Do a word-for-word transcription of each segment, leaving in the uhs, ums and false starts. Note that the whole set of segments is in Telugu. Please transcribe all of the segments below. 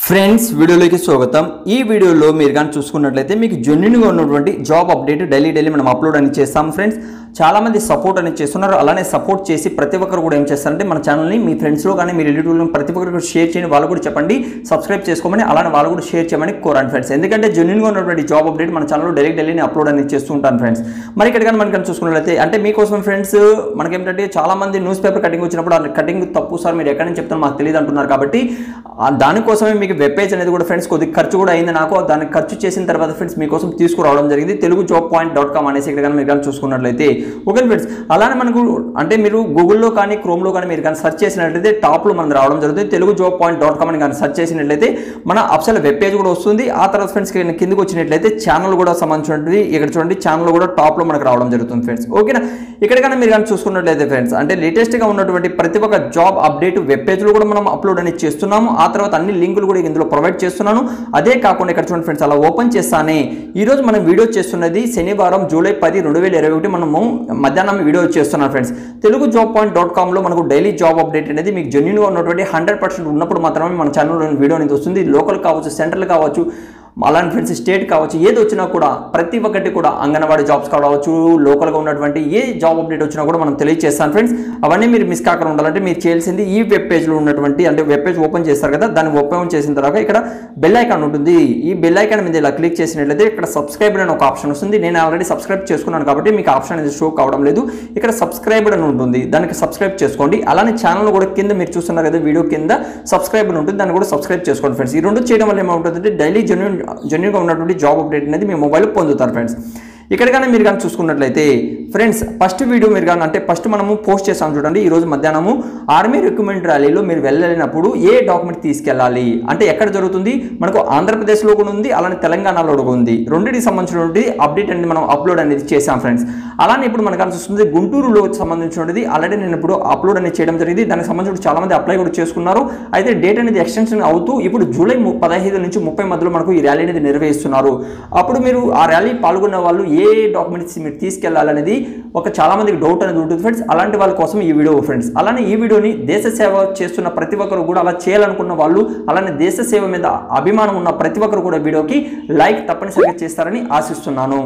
ఫ్రెండ్స్ వీడియోలోకి స్వాగతం। ఈ వీడియోలో మీరు గాని చూసుకున్నట్లయితే మీకు జెన్యూన్ గా ఉన్నటువంటి జాబ్ అప్డేట్ డైలీ డైలీ మనం అప్లోడ్ అని చేస్తాం ఫ్రెండ్స్। చాలా మంది సపోర్ట్ అని చేస్తున్నారు, అలానే సపోర్ట్ చేసి ప్రతి ఒక్కరు కూడా ఏం చేస్తారంటే మన ఛానల్ ని మీ ఫ్రెండ్స్ లో గాని మీ రిలేటివ్స్ లో ప్రతి ఒక్కరికి షేర్ చేయండి, వాళ్ళు కూడా చెప్పండి సబ్స్క్రైబ్ చేసుకోమని, అలానే వాళ్ళు కూడా షేర్ చేయమని కోరండి ఫ్రెండ్స్। ఎందుకంటే జెన్యూన్ గా ఉన్నటువంటి జాబ్ అప్డేట్ మన ఛానల్ లో డైలీ డైలీ అప్లోడ్ అని చేస్తూ ఉంటాను ఫ్రెండ్స్। మరి ఇక్కడ గాని మనం చూసుకున్నట్లయితే అంటే మీకోసం ఫ్రెండ్స్ మనకి ఏంటంటే చాలా మంది న్యూస్ పేపర్ కటింగ్ వచ్చినప్పుడు ఆ కటింగ్ తప్పు సార్ మీరు ఎక్కడి నుంచి చెప్తారో మాకు తెలియదు అంటున్నారు, కాబట్టి దానికోసమే మీకు వెబ్ పేజ్ అనేది కూడా ఫ్రెండ్స్ కొద్దిగా ఖర్చు కూడా అయింది నాకు, దానికి ఖర్చు చేసిన తర్వాత ఫ్రెండ్స్ మీకోసం తీసుకురావడం జరిగింది Telugu job point dot com అనేసి ఇక్కడ కానీ మీరు కానీ చూసుకున్నట్లయితే ఓకే ఫ్రెండ్స్। అలానే మనకు అంటే మీరు గూగుల్లో కానీ క్రోమ్లో కానీ మీరు కానీ సెర్చ్ చేసినట్లయితే టాప్లో మనం రావడం జరుగుతుంది Telugu job point dot com అని కానీ సెర్చ్ చేసినట్లయితే మన అఫీషియల్ వెబ్ పేజ్ కూడా వస్తుంది। ఆ తర్వాత ఫ్రెండ్స్ కిందకి వచ్చినట్లయితే ఛానల్ కూడా సంబంధించినటువంటి ఇక్కడ చూడండి ఛానల్ కూడా టాప్లో మనకు రావడం జరుగుతుంది ఫ్రెండ్స్ ఓకేనా। ఇక్కడ కానీ మీరు కానీ చూసుకున్నట్లయితే ఫ్రెండ్స్ అంటే లేటెస్ట్గా ఉన్నటువంటి ప్రతి ఒక్క జాబ్ అప్డేట్ వెబ్ పేజ్లో కూడా మనం అప్లోడ్ అనేది చేస్తున్నాము, ఆ తర్వాత అన్ని లింకులు కూడా ఇందులో ప్రొవైడ్ చేస్తున్నాను। అదే కాకుండా ఇక్కడ చూడండి ఫ్రెండ్స్ అలా ఓపెన్ చేస్తానే ఈరోజు మనం వీడియో చేస్తున్నది శనివారం జూలై పది రెండు వేల ఇరవై ఒకటి మనము మధ్యాహ్నం వీడియో చేస్తున్నాం friends. Telugu job point dot com లో మనకు డైలీ జాబ్ అప్డేట్ అనేది మీకు జెన్యూన్ గా ఉన్నటువంటి హండ్రెడ్ పర్సెంట్ ఉన్నప్పుడు మాత్రమే మన ఛానల్లో వీడియో అనేది వస్తుంది। లోకల్ కావచ్చు, సెంట్రల్ కావచ్చు, అలాంటి ఫ్రెండ్స్ స్టేట్ కావచ్చు, ఏది వచ్చినా కూడా ప్రతి ఒక్కటి కూడా అంగన్వాడీ జాబ్స్ కావచ్చు, లోకల్గా ఉన్నటువంటి ఏ జాబ్ అప్డేట్ వచ్చినా కూడా మనం తెలియజేస్తాను ఫ్రెండ్స్। అవన్నీ మీరు మిస్ కాకుండా ఉండాలంటే మీరు చేయాల్సింది ఈ వెబ్ పేజ్లో ఉన్నటువంటి అంటే వెబ్ పేజ్ ఓపెన్ చేస్తారు కదా, దాన్ని ఓపెన్ చేసిన తర్వాత ఇక్కడ బెల్ ఐకాన్ ఉంటుంది, ఈ బెల్ ఐకాన్ మీద ఇలా క్లిక్ చేసినట్లయితే ఇక్కడ సబ్స్క్రైబ్ అని ఒక ఆప్షన్ వస్తుంది। నేను ఆల్రెడీ సబ్స్క్రైబ్ చేసుకున్నాను కాబట్టి మీకు ఆప్షన్ అనేది షో కావడం లేదు, ఇక్కడ సబ్స్క్రైబ్ అని ఉంటుంది, దానికి సబ్స్క్రైబ్ చేసుకోండి। అలానే ఛానల్ కూడా కింద మీరు చూస్తున్నారు కదా వీడియో కింద సబ్స్క్రైబ్ అని ఉంటుంది, దాన్ని కూడా సబ్స్క్రైబ్ చేసుకోండి ఫ్రెండ్స్। ఈ రెండు చేయడం వల్ల ఏమవుతుందంటే డైలీ జెన్యూన్ జెన్యూన్గా ఉన్నటువంటి జాబ్ అప్డేట్ అనేది మీ మొబైల్లో పొందుతారు ఫ్రెండ్స్। ఇక్కడ కానీ మీరు కానీ చూసుకున్నట్లయితే ఫ్రెండ్స్ ఫస్ట్ వీడియో మీరు కానీ అంటే ఫస్ట్ మనము పోస్ట్ చేస్తాం చూడండి, ఈరోజు మధ్యాహ్నము ఆర్మీ రిక్రూట్మెంట్ ర్యాలీలో మీరు వెళ్ళలేనప్పుడు ఏ డాక్యుమెంట్ తీసుకెళ్ళాలి అంటే ఎక్కడ జరుగుతుంది, మనకు ఆంధ్రప్రదేశ్లో కూడా ఉంది, అలానే తెలంగాణలో కూడా ఉంది, రెండింటికి సంబంధించినటువంటి అప్డేట్ అనేది మనం అప్లోడ్ అనేది చేసాం ఫ్రెండ్స్। అలానే ఇప్పుడు మనకు చూస్తుంది గుంటూరులో సంబంధించినది ఆల్రెడీ నేను ఇప్పుడు అప్లోడ్ అనేది చేయడం జరిగింది, దానికి సంబంధించి చాలా మంది అప్లై కూడా చేసుకున్నారు, అయితే డేట్ అనేది ఎక్స్టెన్షన్ అవుతూ ఇప్పుడు జూలై పదహైదు నుంచి ముప్పై మధ్యలో మనకు ఈ ర్యాలీ అనేది నిర్వహిస్తున్నారు। అప్పుడు మీరు ఆ ర్యాలీ పాల్గొన్న వాళ్ళు ఏ డాక్యుమెంట్స్ మీరు తీసుకెళ్లాలనేది ఒక చాలా మందికి డౌట్ అనేది ఉంటుంది ఫ్రెండ్స్, అలాంటి వాళ్ళ కోసం ఈ వీడియో ఫ్రెండ్స్। అలానే ఈ వీడియోని దేశ సేవ చేస్తున్న ప్రతి ఒక్కరు కూడా అలా చేయాలనుకున్న వాళ్ళు, అలానే దేశ సేవ మీద అభిమానం ఉన్న ప్రతి ఒక్కరు కూడా వీడియోకి లైక్ తప్పనిసరిగా చేస్తారని ఆశిస్తున్నాను।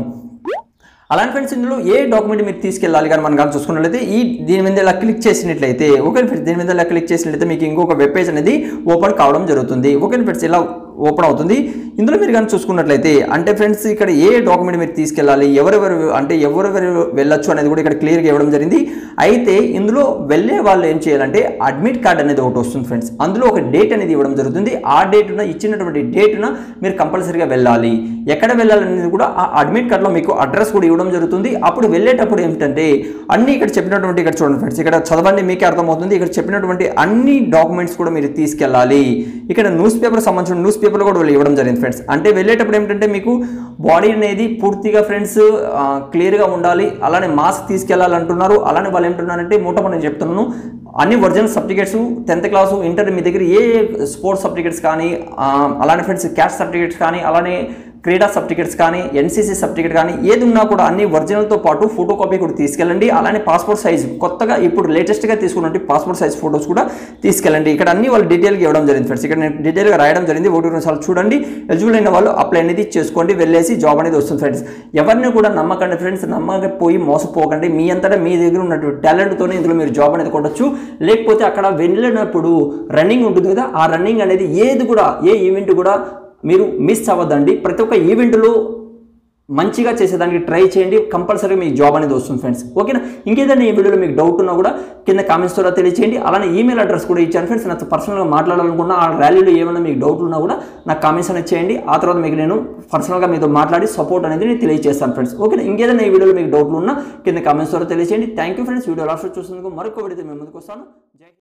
అలానే ఫ్రెండ్స్ ఇందులో ఏ డాక్యుమెంట్ మీరు తీసుకెళ్ళాలి కానీ మనం కానీ చూసుకున్నట్లయితే ఈ దీని మీద ఇలా క్లిక్ చేసినట్లయితే ఓకే ఫ్రెండ్స్, దీని మీద ఇలా క్లిక్ చేసినట్లయితే మీకు ఇంకొక వెబ్ పేజ్ అనేది ఓపెన్ కావడం జరుగుతుంది ఓకే ఫ్రెండ్స్, ఇలా ఓపెన్ అవుతుంది। ఇందులో మీరు కానీ చూసుకున్నట్లయితే అంటే ఫ్రెండ్స్ ఇక్కడ ఏ డాక్యుమెంట్ మీరు తీసుకెళ్ళాలి, ఎవరెవరు అంటే ఎవరెవరు వెళ్ళొచ్చు అనేది కూడా ఇక్కడ క్లియర్గా ఇవ్వడం జరిగింది। అయితే ఇందులో వెళ్ళే వాళ్ళు ఏం చేయాలంటే అడ్మిట్ కార్డ్ అనేది ఒకటి వస్తుంది ఫ్రెండ్స్, అందులో ఒక డేట్ అనేది ఇవ్వడం జరుగుతుంది, ఆ డేట్న ఇచ్చినటువంటి డేట్న మీరు కంపల్సరీగా వెళ్ళాలి, ఎక్కడ వెళ్ళాలనేది కూడా ఆ అడ్మిట్ కార్డ్లో మీకు అడ్రస్ కూడా ఇవ్వడం జరుగుతుంది। అప్పుడు వెళ్ళేటప్పుడు ఏమిటంటే అన్ని ఇక్కడ చెప్పినటువంటి ఇక్కడ చూడండి ఫ్రెండ్స్, ఇక్కడ చదవండి మీకే అర్థమవుతుంది, ఇక్కడ చెప్పినటువంటి అన్ని డాక్యుమెంట్స్ కూడా మీరు తీసుకెళ్ళాలి। ఇక్కడ న్యూస్ పేపర్ సంబంధించిన న్యూస్ పేపర్ కూడా వాళ్ళు ఇవ్వడం జరిగింది ఫ్రెండ్స్। అంటే వెళ్ళేటప్పుడు ఏమిటంటే మీకు బాడీ అనేది పూర్తిగా ఫ్రెండ్స్ క్లియర్గా ఉండాలి, అలానే మాస్క్ తీసుకెళ్లాలంటున్నారు, అలానే వాళ్ళు ఏమంటున్నారంటే మూటమని నేను చెప్తున్నాను అన్ని original certificates tenth class inter మీ దగ్గర ఏ స్పోర్ట్స్ సర్టిఫికేట్స్ కానీ అలానే ఫ్రెండ్స్ క్యాస్ట్ సర్టిఫికేట్స్ కానీ అలానే క్రీడా సర్టిఫికేట్స్ కానీ ఎన్సీసీ సర్టిఫికేట్ కానీ ఏది ఉన్నా కూడా అన్ని ఒరిజినల్తో పాటు ఫోటో కాపీ కూడా తీసుకెళ్ళండి, అలానే పాస్పోర్ట్ సైజ్ కొత్తగా ఇప్పుడు లేటెస్ట్గా తీసుకున్నట్టు పాస్పోర్ట్ సైజ్ ఫోటోస్ కూడా తీసుకెళ్ళండి। ఇక్కడ అన్ని వాళ్ళు డీటెయిల్గా ఇవ్వడం జరిగింది ఫ్రెండ్స్, ఇక్కడ నేను డీటెయిల్గా రాయడం జరిగింది, ఒకటి రెండు సార్లు చూడండి, ఎలిజిబుల్ అయిన వాళ్ళు అప్లై అనేది చేసుకోండి, వెళ్ళేసి జాబ్ అనేది వస్తుంది ఫ్రెండ్స్। ఎవరిని కూడా నమ్మకండి ఫ్రెండ్స్, నమ్మకపోయి మోసపోకండి, మీ అంతటా మీ దగ్గర ఉన్నటువంటి టాలెంట్తోనే ఇందులో మీరు జాబ్ అనేది కొట్టచ్చు, లేకపోతే అక్కడ వెళ్ళినప్పుడు రన్నింగ్ ఉంటుంది కదా, ఆ రన్నింగ్ అనేది ఏది కూడా ఏ ఈవెంట్ కూడా మీరు మిస్ అవ్వద్దండి, ప్రతి ఒక్క ఈవెంట్లో మంచిగా చేసేదానికి ట్రై చేయండి, కంపల్సరీగా మీకు జాబ్ అనేది వస్తుంది ఫ్రెండ్స్ ఓకేనా। ఇంకేదైనా ఈ వీడియోలో మీకు డౌట్ ఉన్నా కూడా కింద కామెంట్స్ ద్వారా తెలియచేయండి, అలానే ఈమెయిల్ అడ్రస్ కూడా ఇచ్చాను ఫ్రెండ్స్, నాకు పర్సనల్గా మాట్లాడాలనుకున్నా ఆ ర్యాలీలో ఏమైనా మీకు డౌట్ ఉన్నా కూడా నాకు కామెంట్స్ అనేది చేయండి, ఆ తర్వాత మీకు నేను పర్సనల్గా మీతో మాట్లాడి సపోర్ట్ అనేది నేను తెలియజేస్తాను ఫ్రెండ్స్ ఓకేనా। ఇంకేదైనా ఈ వీడియోలో మీకు డౌట్లు ఉన్నా కింద కామెంట్స్ ద్వారా తెలియచేయండి। Thank you friends, video last చూసినందుకు మరొక వీడియోతో మేము ముందుకు వస్తాను।